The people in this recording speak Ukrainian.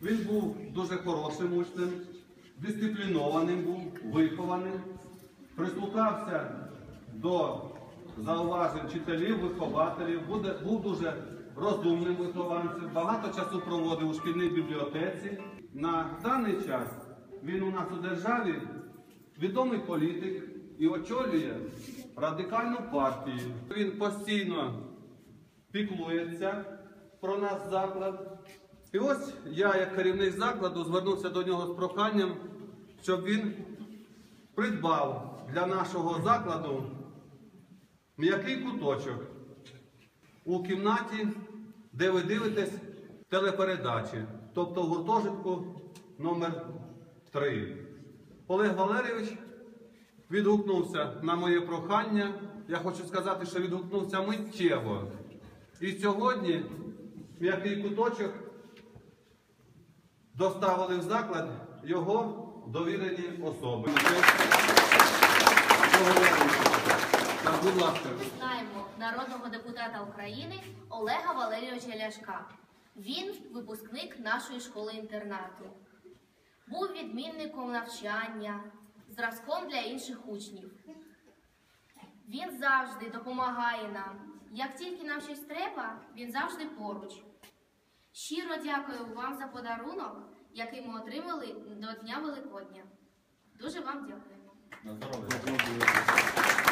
Він був дуже хорошим учнем, дисциплінованим був, вихованим, прислухався до зауважень вчителів, вихователів, був дуже розумним вихованцем, багато часу проводив у шкільній бібліотеці. На даний час він у нас у державі відомий політик і очолює Радикальну партію. Він постійно піклується про наш заклад. І ось я, як керівник закладу, звернувся до нього з проханням, щоб він придбав для нашого закладу м'який куточок у кімнаті, де ви дивитесь телепередачі, тобто в гуртожитку номер 3. Олег Валерійович відгукнувся на моє прохання. Я хочу сказати, що відгукнувся миттєво. І сьогодні м'який куточок доставили в заклад його довірені особи. Так, будь ласка. Знаємо народного депутата України Олега Валерійовича Ляшка. Він випускник нашої школи-інтернату. Був відмінником навчання, зразком для інших учнів. Він завжди допомагає нам. Як тільки нам щось треба, він завжди поруч. Щиро дякую вам за подарунок, який ми отримали до Дня Великодня. Дуже вам дякуємо. На здоров'я.